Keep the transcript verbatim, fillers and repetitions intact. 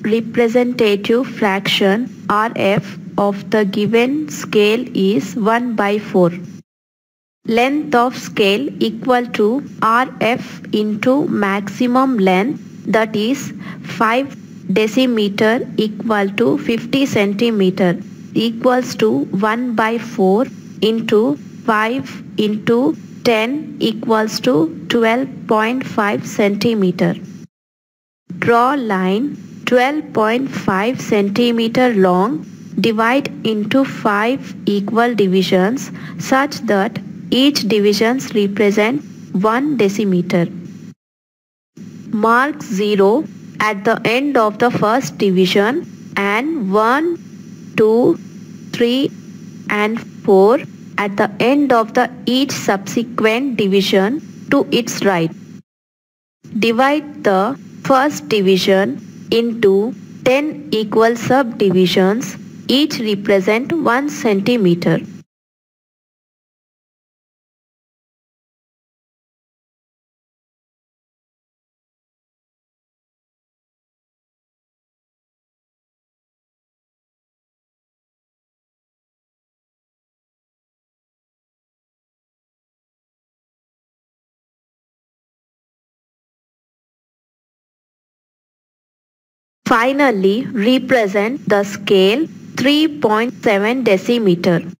representative fraction R F of the given scale is one by four. Length of scale equal to R F into maximum length, that is five decimeter equal to fifty centimeter, equals to one by four into five into ten equals to twelve point five centimeter. Draw line twelve point five centimeter long, divide into five equal divisions such that each divisions represent one decimeter. Mark zero at the end of the first division and one, two, three and four at the end of the each subsequent division to its right. Divide the first division into ten equal subdivisions, each represent one centimeter. Finally, represent the scale three point seven decimeter.